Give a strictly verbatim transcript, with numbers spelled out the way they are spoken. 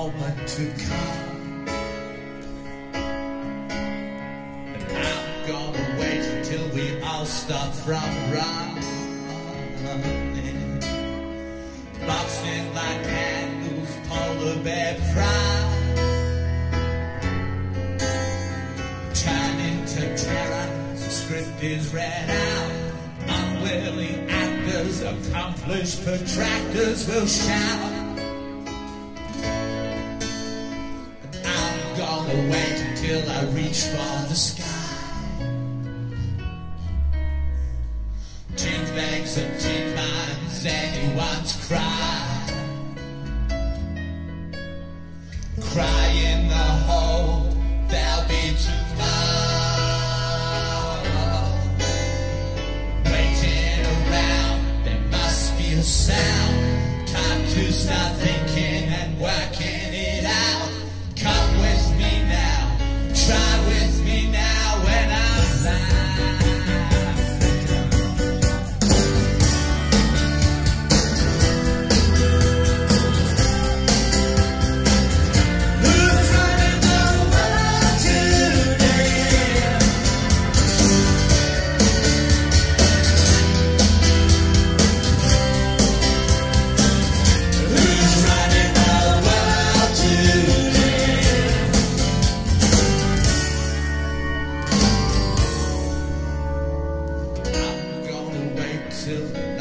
moment to come. And I'm gonna wait until we all stop from running, boxing like candles, polar bear pride, turning to terror. The script is read out. Unwilling actors, accomplished protractors will shout. And I'm gonna wait until I reach for the sky. Change banks and change minds, anyone's cry. Cry in the hole, there'll be tomorrow. Sound, time to start thinking and working it out. Come with me now, try with me now when I'm Who's running the world today? Till